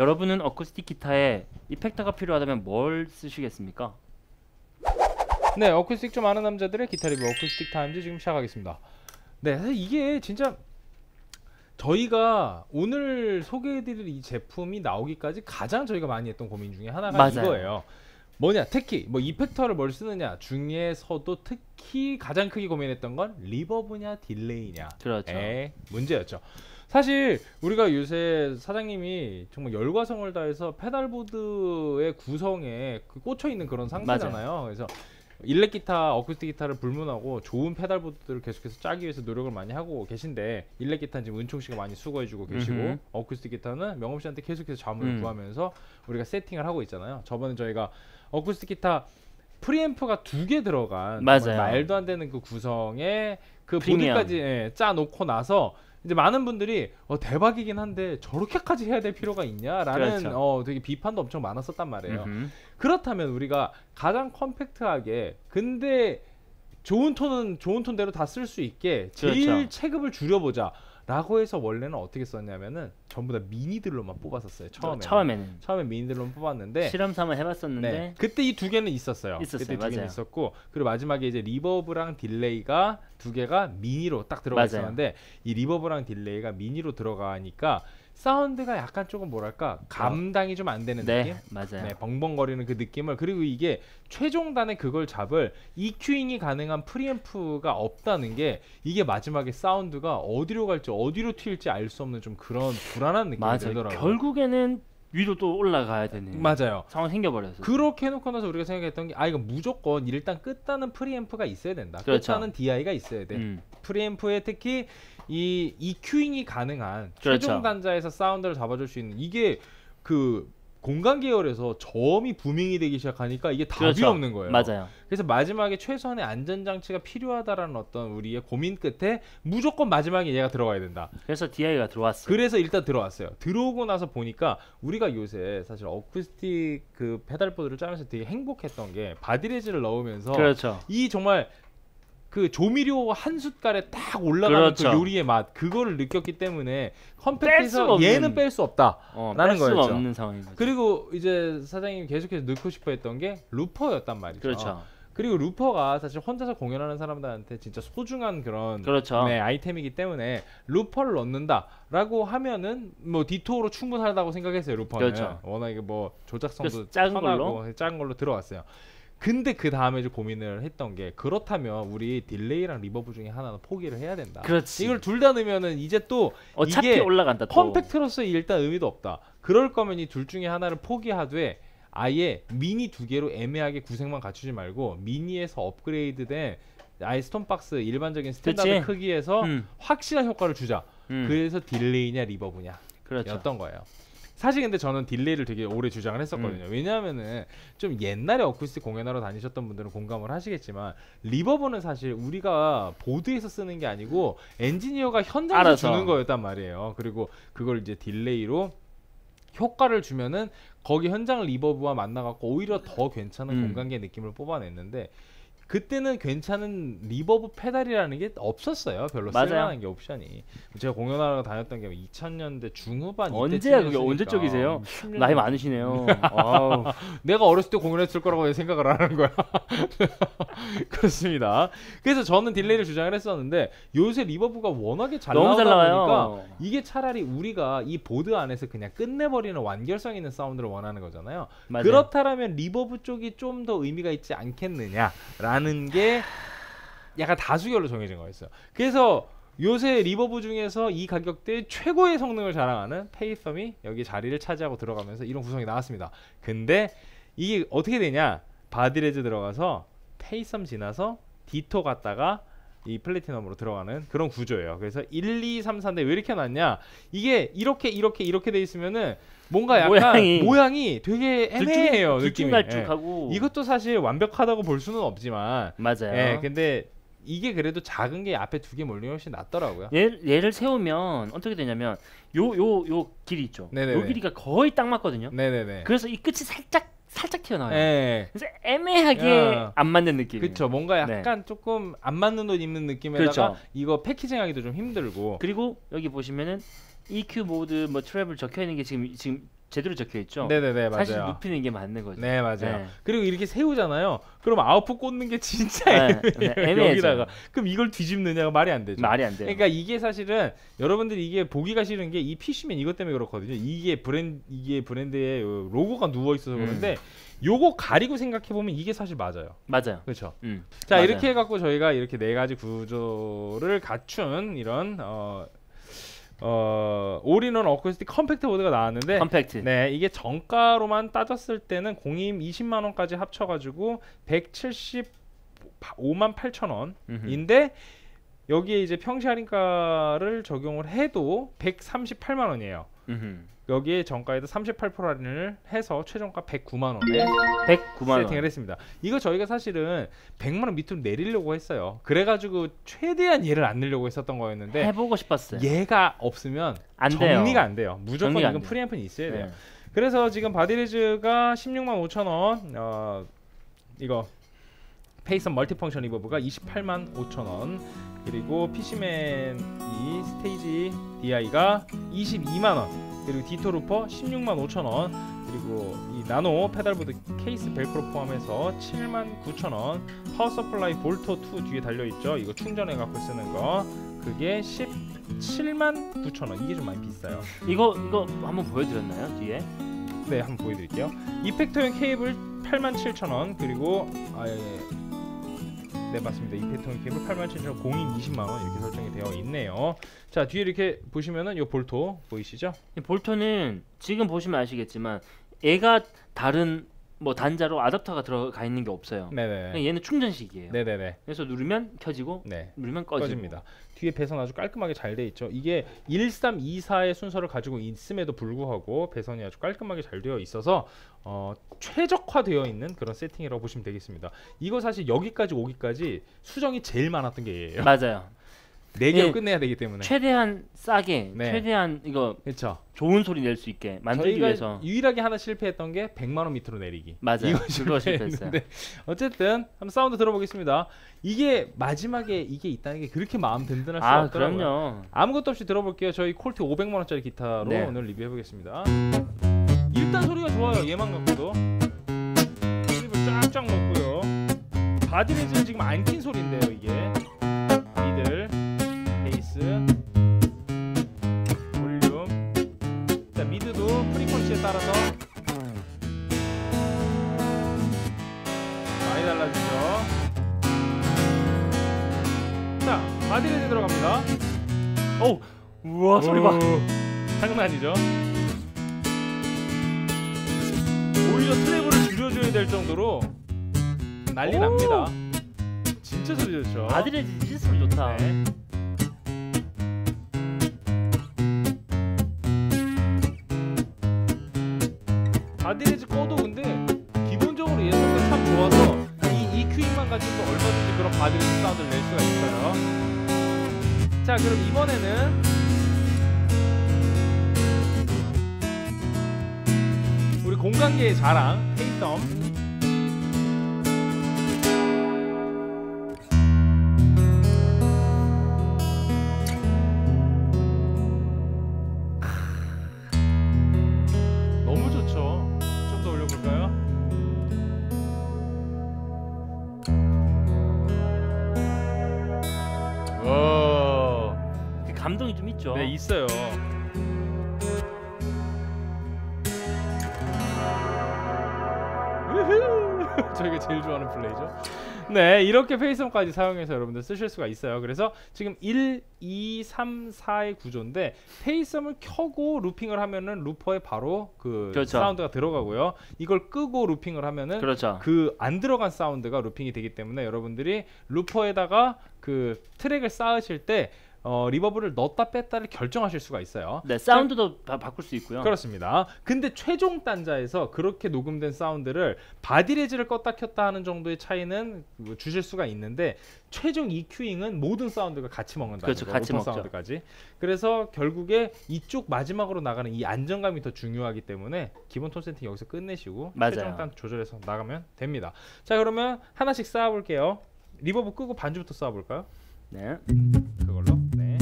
여러분은 어쿠스틱 기타에 이펙터가 필요하다면 뭘 쓰시겠습니까? 네, 어쿠스틱 좀 아는 남자들의 기타 리뷰 어쿠스틱 타임즈 지금 시작하겠습니다. 네, 사실 이게 진짜 저희가 오늘 소개해드릴 이 제품이 나오기까지 가장 저희가 많이 했던 고민 중에 하나가 맞아요. 이거예요. 뭐냐, 특히 뭐 이펙터를 뭘 쓰느냐 중에서도 특히 가장 크게 고민했던 건 리버브냐 딜레이냐. 그렇죠. 문제였죠. 사실 우리가 요새 사장님이 정말 열과성을 다해서 페달보드의 구성에 꽂혀 있는 그런 상태잖아요. 맞아요. 그래서 일렉 기타, 어쿠스틱 기타를 불문하고 좋은 페달보드들을 계속해서 짜기 위해서 노력을 많이 하고 계신데, 일렉 기타는 지금 은총 씨가 많이 수고해주고 계시고, 어쿠스틱 기타는 명업 씨한테 계속해서 자문을 구하면서 우리가 세팅을 하고 있잖아요. 저번에 저희가 어쿠스틱 기타 프리앰프가 2개 들어간 맞아요. 말도 안 되는 그 구성에 그 프리미엄. 보드까지 짜 놓고 나서 이제 많은 분들이 대박이긴 한데 저렇게까지 해야 될 필요가 있냐라는 그렇죠. 되게 비판도 엄청 많았었단 말이에요. 그렇다면 우리가 가장 컴팩트하게 근데 좋은 톤은 좋은 톤대로 다 쓸 수 있게 제일 그렇죠. 체급을 줄여보자 라고 해서 원래는 어떻게 썼냐면은 전부 다 미니들로만 뽑았었어요. 처음에 미니들로만 뽑았는데 실험 삼아 해봤었는데 네, 그때 이 2개는 있었어요. 그때 2개는 맞아요. 있었고, 그리고 마지막에 이제 리버브랑 딜레이가 2개가 미니로 딱 들어가 맞아요. 있었는데, 이 리버브랑 딜레이가 미니로 들어가니까 사운드가 약간 조금 뭐랄까 감당이 좀 안 되는 느낌? 맞아요. 네, 벙벙거리는 그 느낌을, 그리고 이게 최종단에 그걸 잡을 EQ잉이 가능한 프리앰프가 없다는 게, 이게 마지막에 사운드가 어디로 갈지 어디로 튈지 알 수 없는 좀 그런 불안한 느낌이 맞아요. 들더라고요. 결국에는 위로 또 올라가야 되는 맞아요. 상황이 생겨버렸어요. 그렇게 해놓고 나서 우리가 생각했던 게, 이거 무조건 일단 끝단은 프리앰프가 있어야 된다. 그렇죠. 끝단은 DI가 있어야 돼. 프리앰프에 특히 이 EQ잉이 가능한 그렇죠. 최종 단자에서 사운드를 잡아줄 수 있는, 이게 그 공간 계열에서 저음이 부밍이 되기 시작하니까 이게 답이 그렇죠. 없는 거예요. 맞아요. 그래서 마지막에 최소한의 안전장치가 필요하다라는 어떤 우리의 고민 끝에 무조건 마지막에 얘가 들어가야 된다. 그래서 DI가 들어왔어요. 그래서 일단 들어왔어요. 들어오고 나서 보니까 우리가 요새 사실 어쿠스틱 그 페달보드를 짜면서 되게 행복했던 게, 바디레즈를 넣으면서 그렇죠. 이 정말 그 조미료 한 숟갈에 딱 올라가는 그렇죠. 그 요리의 맛, 그거를 느꼈기 때문에 뺄 컴팩트해서 수가 없는- 얘는 뺄 수 없다라는 뺄 수가 거였죠. 없는 상황인 거죠. 그리고 이제 사장님이 계속해서 넣고 싶어 했던 게 루퍼였단 말이죠. 그렇죠. 그리고 루퍼가 사실 혼자서 공연하는 사람들한테 진짜 소중한 그런 그렇죠. 네, 아이템이기 때문에 루퍼를 넣는다라고 하면은 뭐 디토로 충분하다고 생각했어요. 루퍼는 그렇죠. 워낙에 뭐 조작성도 그래서 작은 편하고 작은 걸로 들어왔어요. 근데 그 다음에 좀 고민을 했던 게, 그렇다면 우리 딜레이랑 리버브 중에 하나는 포기를 해야 된다. 그렇지. 이걸 둘 다 넣으면은 이제 또 어차피 이게 올라간다. 또. 컴팩트로서의 일단 의미도 없다. 그럴 거면 이 둘 중에 하나를 포기하되 아예 미니 2개로 애매하게 구색만 갖추지 말고 미니에서 업그레이드된 아예 스톤박스 일반적인 스탠다드 그치? 크기에서 확실한 효과를 주자. 그래서 딜레이냐 리버브냐 그렇죠. 였던 거예요. 사실 근데 저는 딜레이를 되게 오래 주장을 했었거든요. 왜냐하면은 좀 옛날에 어쿠스틱 공연하러 다니셨던 분들은 공감을 하시겠지만, 리버브는 사실 우리가 보드에서 쓰는 게 아니고 엔지니어가 현장에서 알아서. 주는 거였단 말이에요. 그리고 그걸 이제 딜레이로 효과를 주면은 거기 현장 리버브와 만나갖고 오히려 더 괜찮은 공간계 느낌을 뽑아냈는데, 그때는 괜찮은 리버브 페달이라는 게 없었어요. 별로 맞아요. 쓸만한 게 옵션이. 제가 공연하러 다녔던 게 2000년대 중후반 언제야 그게? 이때쯤이었으니까. 언제적이세요? 10년 나이 전. 많으시네요. 아우. 내가 어렸을 때 공연했을 거라고 왜 생각을 안 하는 거야. 그렇습니다. 그래서 저는 딜레이를 주장을 했었는데, 요새 리버브가 워낙에 잘 너무 잘 나오다 나와요. 보니까 이게 차라리 우리가 이 보드 안에서 그냥 끝내버리는 완결성 있는 사운드를 원하는 거잖아요. 맞아요. 그렇다면 리버브 쪽이 좀 더 의미가 있지 않겠느냐라는 게 약간 다수결로 정해진 거였어요. 그래서 요새 리버브 중에서 이 가격대에 최고의 성능을 자랑하는 페이썸이 여기 자리를 차지하고 들어가면서 이런 구성이 나왔습니다. 근데 이게 어떻게 되냐, 바디레즈 들어가서 페이썸 지나서 디토 갔다가 이 플래티넘으로 들어가는 그런 구조예요. 그래서 1, 2, 3, 4인데 왜 이렇게 놨냐, 이게 이렇게 돼 있으면은 뭔가 약간 모양이 되게 애매해요. 느낌이. 들쭉날쭉하고. 이것도 사실 완벽하다고 볼 수는 없지만, 맞아요. 근데 이게 그래도 작은 게 앞에 2개 몰리면 훨씬 낫더라고요. 얘를 세우면 어떻게 되냐면 요 길이 있죠. 네네네. 요 길이가 거의 딱 맞거든요. 네네네. 그래서 이 끝이 살짝 튀어나와요. 네. 그래서 애매하게 안 맞는 느낌. 그렇죠. 뭔가 약간 조금 안 맞는 옷 입는 느낌에다가 그렇죠. 이거 패키징하기도 좀 힘들고. 그리고 여기 보시면은 EQ 모드 뭐 트래블 적혀 있는 게 지금 제대로 적혀 있죠. 네네네, 맞아요. 사실 눕히는 게 맞는 거죠. 네, 맞아요. 네. 그리고 이렇게 세우잖아요. 그럼 아웃풋 꽂는 게 진짜 네, 애매해요. 애매해져요. 여기다가. 그럼 이걸 뒤집느냐가 말이 안 되죠. 말이 안 돼요. 그러니까 이게 사실은 여러분들이 이게 보기가 싫은 게 이 PC면 이것 때문에 그렇거든요. 이게 브랜드의 로고가 누워 있어서 그런데 요거 가리고 생각해 보면 이게 사실 맞아요. 맞아요. 그렇죠. 자, 맞아요. 이렇게 해 갖고 저희가 이렇게 네 가지 구조를 갖춘 이런 올인원 어쿠스틱 컴팩트 보드가 나왔는데 컴팩트. 네, 이게 정가로만 따졌을 때는 공임 20만 원까지 합쳐 가지고 175만 8천 원인데 여기에 이제 평시 할인가를 적용을 해도 138만 원이에요. 여기에 정가에도 38% 할인을 해서 최종가 109만 원에 109만 원. 세팅을 했습니다. 이거 저희가 사실은 100만 원 밑으로 내리려고 했어요. 그래가지고 최대한 얘를 안 내려고 했었던 거였는데 해보고 싶었어요. 얘가 없으면 안 돼요. 정리가 안 돼요. 무조건 정리가 이건 안 돼요. 프리앰프는 있어야 돼요. 네. 그래서 지금 바디레즈가 16만 5천 원, 이거 페이선 멀티펑션 리버브가 28만 5천 원, 그리고 PC맨 이 스테이지 DI가 22만 원, 그리고 디토 루퍼 16만 5천 원, 그리고 이 나노 페달보드 케이스 벨크로 포함해서 7만 9천 원, 파워 서플라이 볼토 2 뒤에 달려있죠. 이거 충전해 갖고 쓰는 거, 그게 17만 9천 원. 이게 좀 많이 비싸요. 이거 한번 보여드렸나요 뒤에? 네, 한번 보여드릴게요. 이펙터용 케이블 8만 7천 원, 그리고 네, 맞습니다. 이펙터용 케이블 8만 7천 원, 공임 20만 원 이렇게 설정이 되어 있네요. 자, 뒤에 이렇게 보시면은 이 볼토 보이시죠? 이 볼트는 지금 보시면 아시겠지만 얘가 다른 뭐 단자로 아답터가 들어가 있는 게 없어요. 네네. 그냥 얘는 충전식이에요. 네네네. 그래서 누르면 켜지고 네. 누르면 꺼지고. 꺼집니다. 뒤에 배선 아주 깔끔하게 잘 돼 있죠. 이게 1324의 순서를 가지고 있음에도 불구하고 배선이 아주 깔끔하게 잘 되어 있어서 최적화되어 있는 그런 세팅이라고 보시면 되겠습니다. 이거 사실 여기까지 오기까지 수정이 제일 많았던 게 얘예요. 맞아요. 4개로 예, 끝내야 되기 때문에. 최대한 싸게, 네. 최대한 이거 그렇죠. 좋은 소리 낼 수 있게 만들기 저희가 위해서. 유일하게 하나 실패했던 게 100만 원 밑으로 내리기. 맞아요. 이거 그거 실패했어요. 실패했는데 어쨌든 한번 사운드 들어보겠습니다. 이게 마지막에 이게 있다는 게 그렇게 마음 든든할 수 없더라고요. 그럼요. 아무것도 없이 들어볼게요. 저희 콜트 500만 원짜리 기타로 네. 오늘 리뷰해 보겠습니다. 일단 소리가 좋아요. 얘만 갖고도 클립을 쫙쫙 넣고요. 바디레즈는 지금 안 낀 소리인데요. 이게 미들, 베이스, 볼륨. 자, 미드도 프리퀀시에 따라서 많이 달라지죠. 자, 바디레즈 들어갑니다. 오, 우와 소리 봐. 장난 아니죠? 오히려 트래블을 줄여줘야 될 정도로 난리 오. 납니다. 진짜 소리 좋죠? 바디레즈 진짜 소리 좋다. 네. 바디레즈 꺼도 근데 기본적으로 예술가 참 좋아서 이 EQing만 가지고 얼마든지 그런 바디레즈 사운드를 낼 수가 있어요. 자, 그럼 이번에는 우리 공간계의 자랑 페이썸. 너무 좋죠. 좀 더 올려볼까요? 와, 감동이 좀 있죠. 네, 있어요. 우후! 저희가 제일 좋아하는 플레이죠. 네, 이렇게 페이썸까지 사용해서 여러분들 쓰실 수가 있어요. 그래서 지금 1, 2, 3, 4의 구조인데 페이썸을 켜고 루핑을 하면은 루퍼에 바로 그 그렇죠. 사운드가 들어가고요. 이걸 끄고 루핑을 하면은 그렇죠. 그 안 들어간 사운드가 루핑이 되기 때문에 여러분들이 루퍼에다가 그 트랙을 쌓으실 때 리버브를 넣었다 뺐다를 결정하실 수가 있어요. 네, 사운드도 바꿀 수 있고요. 그렇습니다. 근데 최종 단자에서 그렇게 녹음된 사운드를 바디레즈를 껐다 켰다 하는 정도의 차이는 주실 수가 있는데 최종 EQing은 모든 사운드가 같이 먹는다는 그렇죠, 거, 같이 로퍼 먹죠. 사운드까지. 그래서 결국에 이쪽 마지막으로 나가는 이 안정감이 더 중요하기 때문에 기본 톤 세팅 여기서 끝내시고 맞아요. 최종 단 조절해서 나가면 됩니다. 자, 그러면 하나씩 쌓아볼게요. 리버브 끄고 반주부터 쌓아볼까요? 네. 그걸로. 네.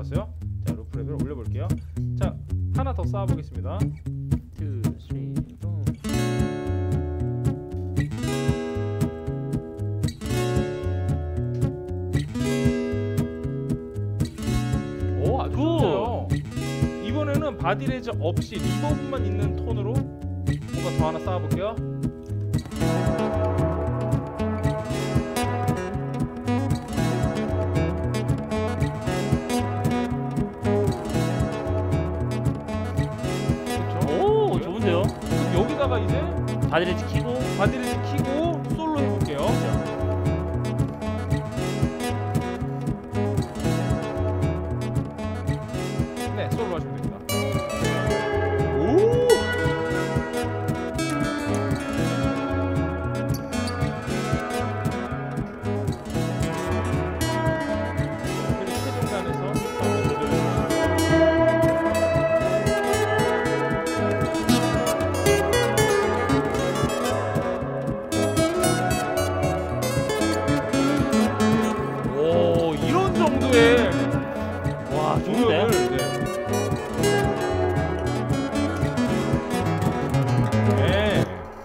들어갔어요. 자, 루프 레벨 올려볼게요. 자, 하나 더 쌓아보겠습니다. 2, 3, 4. 오, 아주 좋네요. 이번에는 바디레저 없이 리버브만 있는 톤으로 뭔가 더 하나 쌓아볼게요. 오, 좋은데요? 그럼 여기다가 이제 바디를 지키고 바디레저 키고 솔로 해볼게요. 네, 솔로 하시면 됩니다. 오! 그리고 최종단에서 한번 조절해주시고. 오, 이런 정도의 와, 조력을 좋은데? 네.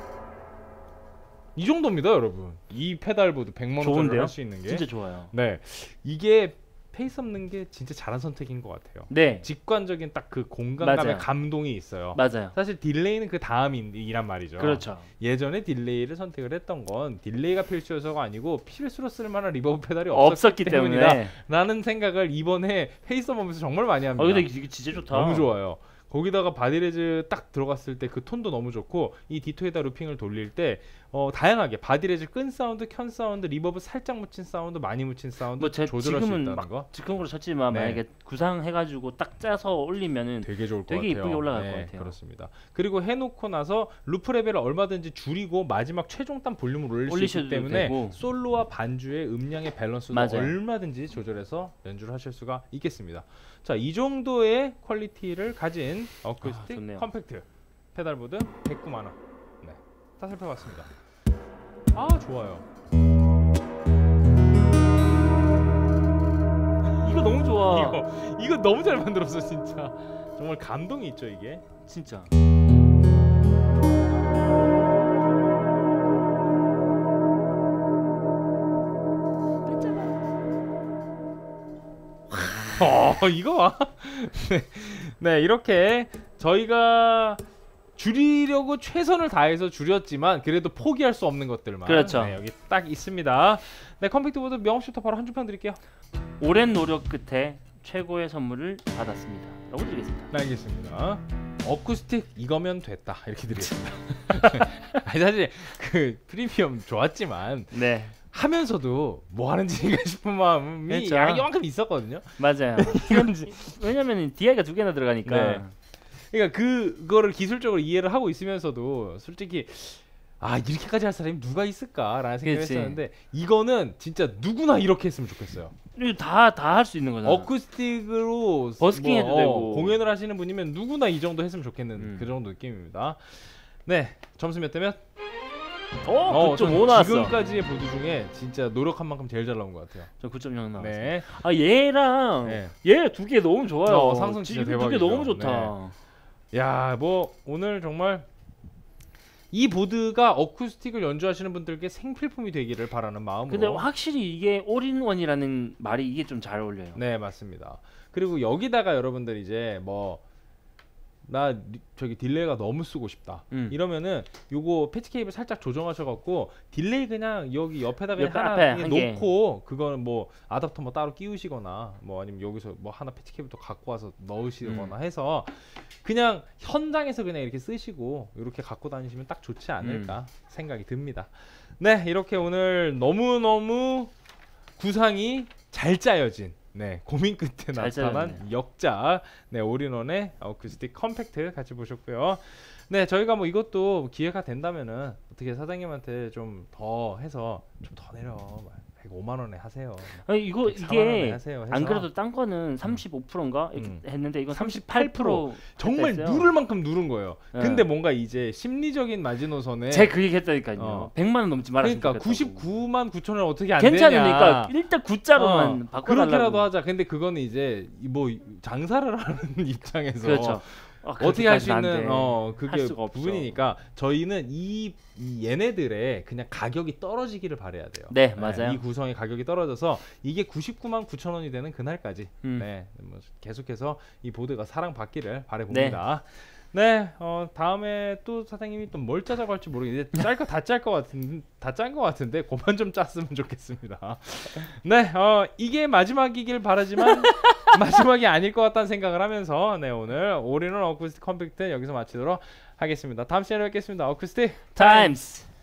이 정도입니다, 여러분. 이 페달보드 100만 원짜리 좋은데요? 할 수 있는 게. 진짜 좋아요. 네, 이게 페이스 없는 게 진짜 잘한 선택인 것 같아요. 네, 직관적인 딱 그 공간감의 맞아요. 감동이 있어요. 맞아요. 사실 딜레이는 그 다음이란 말이죠. 그렇죠. 예전에 딜레이를 선택을 했던 건 딜레이가 필수여서가 아니고 필수로 쓸 만한 리버브 페달이 없었기 때문이다 때문에. 라는 생각을 이번에 페이스 보면서 정말 많이 합니다. 근데 이게 진짜 좋다. 너무 좋아요. 거기다가 바디레즈 딱 들어갔을 때 그 톤도 너무 좋고, 이 디토에다 루핑을 돌릴 때 다양하게 바디레즈 끈 사운드, 켠 사운드, 리버브 살짝 묻힌 사운드, 많이 묻힌 사운드 뭐 조절할 수 지금은 있다는 막 거 즉흥으로 쳤지만 네. 만약에 구상해가지고 딱 짜서 올리면은 되게 좋을 것 되게 같아요. 이쁘게 올라갈 것 같아요. 그렇습니다. 그리고 해놓고 나서 루프 레벨을 얼마든지 줄이고 마지막 최종단 볼륨을 올릴 수 올리셔도 있기 때문에 되고. 솔로와 반주의 음량의 밸런스도 맞아요. 얼마든지 조절해서 연주를 하실 수가 있겠습니다. 자, 이 정도의 퀄리티를 가진 어쿠스틱 좋네요. 컴팩트 페달보드 109만 원. 네, 다 살펴봤습니다. 아, 좋아요. 이거 너무 좋아. 이거 너무 잘 만들었어, 진짜. 정말 감동이 있죠, 이게. 진짜. 이거 봐. 네, 이렇게 저희가 줄이려고 최선을 다해서 줄였지만 그래도 포기할 수 없는 것들만 그렇죠. 네, 여기 딱 있습니다. 네, 컴팩트보드 명함부터 바로 한 줄평 드릴게요. 오랜 노력 끝에 최고의 선물을 받았습니다. 라고 드리겠습니다. 네, 알겠습니다. 어쿠스틱 이거면 됐다 이렇게 드리겠습니다. 아니, 사실 그 프리미엄 좋았지만 네, 하면서도 뭐 하는지가 싶은 마음이 그렇죠. 약간 이만큼 있었거든요. 맞아요. 왜냐면 DI가 두 개나 들어가니까. 네. 그러니까 그거를 기술적으로 이해를 하고 있으면서도 솔직히 이렇게까지 할 사람이 누가 있을까라는 생각을 그치. 했었는데, 이거는 진짜 누구나 이렇게 했으면 좋겠어요. 이거 다 할 수 있는 거잖아. 어쿠스틱으로 버스킹 해도 되고. 공연을 하시는 분이면 누구나 이 정도 했으면 좋겠는 그 정도 느낌입니다. 네, 점수 몇 대면? 9.5 저는 나왔어. 지금까지의 보드 중에 진짜 노력한 만큼 제일 잘 나온 것 같아요. 저 9.0 나왔어. 네. 얘랑 네. 얘 두 개 너무 좋아요. 상승 진짜 두개 대박이죠. 너무 좋다. 야, 뭐 오늘 정말 이 보드가 어쿠스틱을 연주하시는 분들께 생필품이 되기를 바라는 마음으로. 근데 확실히 이게 올인원이라는 말이 이게 좀 잘 어울려요. 네, 맞습니다. 그리고 여기다가 여러분들 이제 나 저기 딜레이가 너무 쓰고 싶다 이러면은 요거 패치 케이블 살짝 조정하셔갖고 딜레이 그냥 여기 옆에다가 옆에 하나 앞에 그냥 한 개. 놓고, 그거는 뭐 아답터 뭐 따로 끼우시거나 뭐 아니면 여기서 뭐 하나 패치 케이블 또 갖고 와서 넣으시거나 해서 그냥 현장에서 그냥 이렇게 쓰시고 이렇게 갖고 다니시면 딱 좋지 않을까 생각이 듭니다. 네, 이렇게 오늘 너무너무 구상이 잘 짜여진, 네, 고민 끝에 잘 나타난 짜였네요. 역작, 네, 올인원의 어쿠스틱 컴팩트 같이 보셨고요. 네, 저희가 뭐 이것도 기회가 된다면은 어떻게 사장님한테 좀 더 해서 좀 더 105만 원에 하세요. 아니, 이거 104만 원에 이게 하세요. 해서 안 그래도 딴 거는 35%인가 했는데 이건 38%. 38% 정말 했어요. 누를 만큼 누른 거예요. 네. 근데 뭔가 이제 심리적인 마지노선에 제 그 얘기 했다니까요. 어. 100만 원 넘지 말았으면 그러니까 좋겠다고. 99만 9천 원 어떻게 안 괜찮으니까 되냐. 일단 굿자로만 바꿔달라고. 그렇게라도 하자. 근데 그거는 이제 뭐 장사를 하는 입장에서 그렇죠. 어떻게 할 수 그렇게까지는 안 있는 돼. 그게 할 수가 없어. 부분이니까 저희는 이 얘네들의 그냥 가격이 떨어지기를 바라야 돼요. 네, 맞아요. 이 구성의 가격이 떨어져서 이게 99만 9천 원이 되는 그날까지 음. 뭐 계속해서 이 보드가 사랑받기를 바라봅니다. 네, 다음에 또 사장님이 또 뭘 짜자고 할지 모르겠는데 짤 거 다 짤 것 같은데 그만 좀 짰으면 좋겠습니다. 네, 이게 마지막이길 바라지만 마지막이 아닐 것 같다는 생각을 하면서 네, 오늘 올인원 어쿠스틱 컴팩트 여기서 마치도록 하겠습니다. 다음 시간에 뵙겠습니다. 어쿠스틱 타임스.